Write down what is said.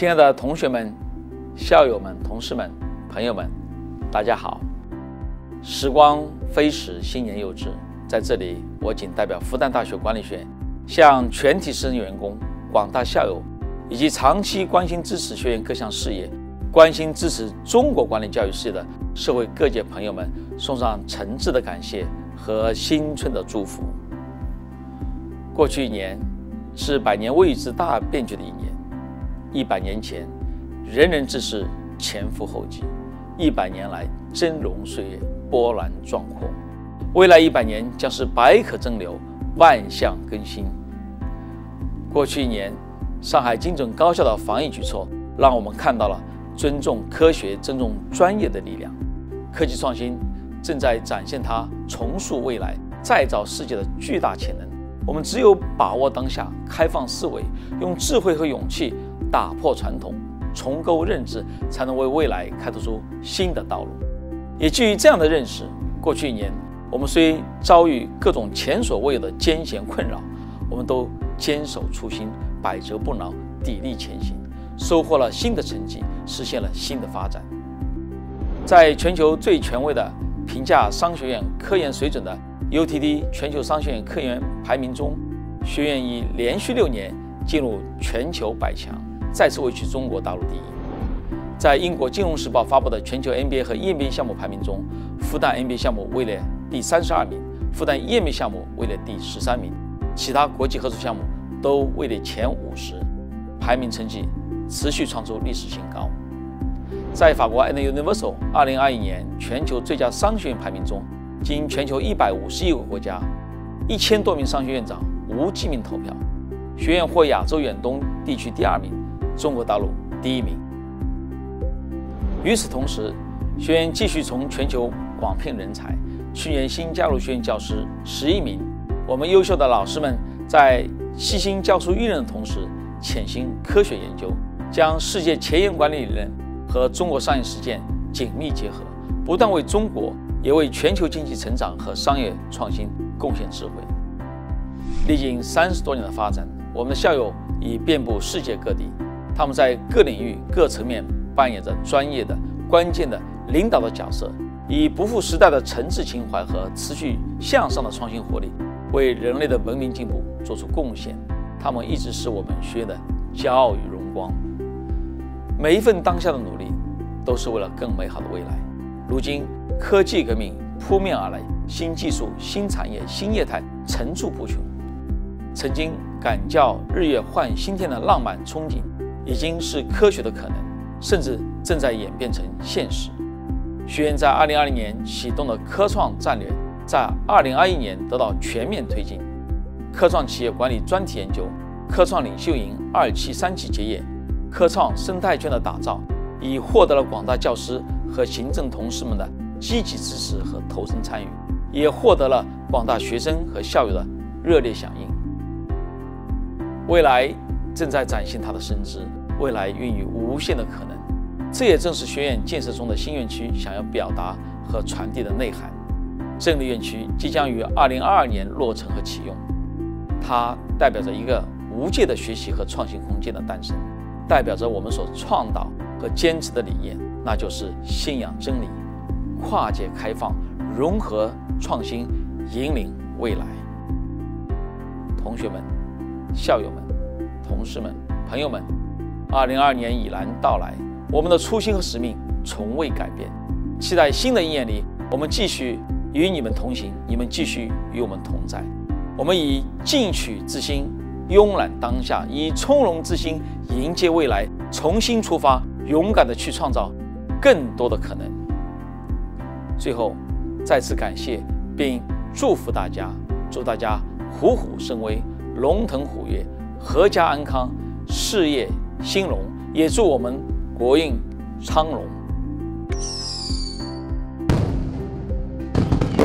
亲爱的同学们、校友们、同事们、朋友们，大家好！时光飞逝，新年又至，在这里，我谨代表复旦大学管理学院，向全体师生员工、广大校友以及长期关心支持学院各项事业、关心支持中国管理教育事业的社会各界朋友们，送上诚挚的感谢和新春的祝福。过去一年是百年未遇之大变局的一年，100年前，仁人志士前赴后继，100年来峥嵘岁月，波澜壮阔。未来100年将是百舸争流，万象更新。过去一年，上海精准高效的防疫举措，让我们看到了尊重科学、尊重专业的力量。科技创新正在展现它重塑未来、再造世界的巨大潜能。我们只有把握当下，开放思维，用智慧和勇气打破传统，重构认知，才能为未来开拓出新的道路。也基于这样的认识，过去一年，我们虽遭遇各种前所未有的艰险困扰，我们都坚守初心，百折不挠，砥砺前行，收获了新的成绩，实现了新的发展。在全球最权威的评价商学院科研水准的 UTD 全球商学院科研排名中，学院已连续6年进入全球100强，再次位居中国大陆第一。在英国金融时报发布的全球 MBA 和 EMBA 项目排名中，复旦 MBA 项目位列第32名，复旦 EMBA 项目位列第13名，其他国际合作项目都位列前50，排名成绩持续创出历史新高。在法国 Universal 2021年全球最佳商学院排名中，经全球151个国家1000多名商学院长无记名投票，学院获亚洲远东地区第2名，中国大陆第1名。与此同时，学院继续从全球广聘人才，去年新加入学院教师11名。我们优秀的老师们在悉心教书育人的同时，潜心科学研究，将世界前沿管理理论和中国商业实践紧密结合，不但为中国也为全球经济成长和商业创新贡献智慧。历经30多年的发展，我们的校友已遍布世界各地，他们在各领域、各层面扮演着专业的、关键的领导的角色，以不负时代的诚挚情怀和持续向上的创新活力，为人类的文明进步做出贡献。他们一直是我们学院的骄傲与荣光。每一份当下的努力，都是为了更美好的未来。如今，科技革命扑面而来，新技术、新产业、新业态层出不穷。曾经敢叫日月换新天的浪漫憧憬，已经是科学的可能，甚至正在演变成现实。学院在2020年启动的科创战略，在2021年得到全面推进。科创企业管理专题研究、科创领袖营2期3级结业、科创生态圈的打造，已获得了广大教师和行政同事们的积极支持和投身参与，也获得了广大学生和校友的热烈响应。未来正在展现它的深知，未来孕育无限的可能。这也正是学院建设中的新院区想要表达和传递的内涵。正立院区即将于2022年落成和启用，它代表着一个无界的学习和创新空间的诞生，代表着我们所倡导和坚持的理念，那就是信仰真理，跨界开放，融合创新，引领未来。同学们、校友们、同事们、朋友们，2022年已然到来，我们的初心和使命从未改变。期待新的一年里，我们继续与你们同行，你们继续与我们同在。我们以进取之心慵懒当下，以从容之心迎接未来，重新出发，勇敢地去创造更多的可能。最后，再次感谢并祝福大家，祝大家虎虎生威，龙腾虎跃，阖家安康，事业兴隆，也祝我们国运昌隆。